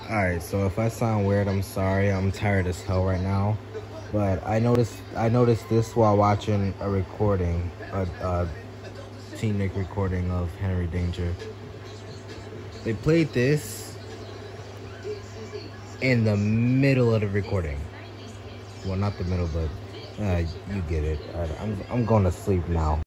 Alright, so if I sound weird, I'm sorry. I'm tired as hell right now. But I noticed this while watching a recording, a Teennick recording of Henry Danger. They played this in the middle of the recording. Well, not the middle, but you get it. I'm going to sleep now.